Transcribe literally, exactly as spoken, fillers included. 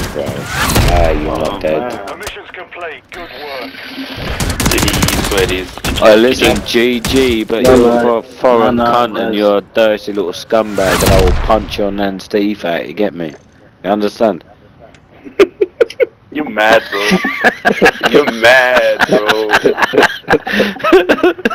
bro. Ah, you're Oh, not dead. man. The mission's complete. Good work. Jeez, where is the Oh, listen, G G, but No, you're no, a foreign no, no, cunt and there's- you're a dirty little scumbag and I will punch your nan's teeth out, you get me? You understand? You mad, bro? You're mad, bro.